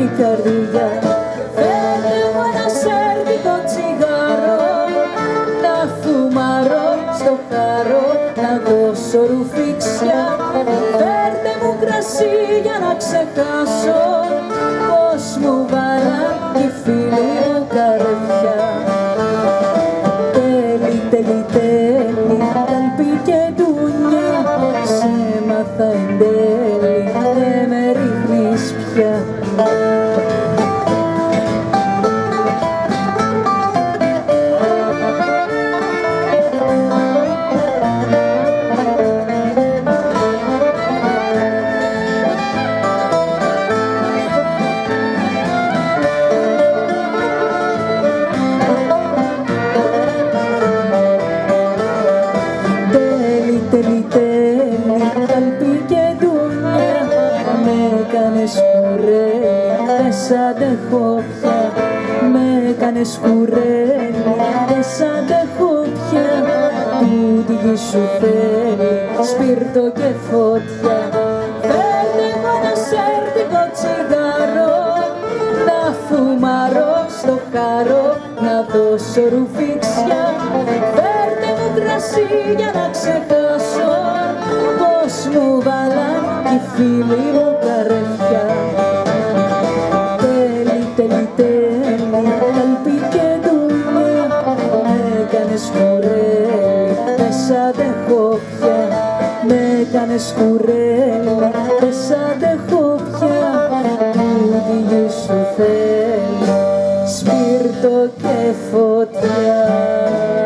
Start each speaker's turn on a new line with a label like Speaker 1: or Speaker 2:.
Speaker 1: καρδιά. Φέρτε μου ένα σέρβικο τσιγάρο, να φουμαρώ στο χαρό, να δώσω ρουφήξια. Φέρτε μου κρασί για να ξεχάσω πως μου βάλαν οι φίλοι μου καρδιά. Τέλει, τέλει, τέλει, καλπί και ντούνια, σε μάθα εν τέλει, δεν με ρίχνεις πια. Τέλει, τέλει, καλπί και ντούνια, με έκανες κουρέλι, δεν σ' αντέχω πια. Με έκανες κουρέλι, δεν σ' αντέχω πια. Τούτη γη σου θέλει σπίρτο και φωτιά. Φέρτε μου ένα σέρβικο τσιγάρο, να φουμαρώ στο χαρό, να δώσω ρουφήξια. Φέρτε μου κρασί για να ξεχάσω πως μου βάλαν οι φίλοι μου καρδιά. Τέλει, τέλει, τέλει, καλπί και ντούνια, με έκανες κουρέλι, δεν σ' αντέχω πια. Με έκανες κουρέλι, δεν σ' αντέχω πια. Τούτη γη σου θέλει σπίρτο και φωτιά.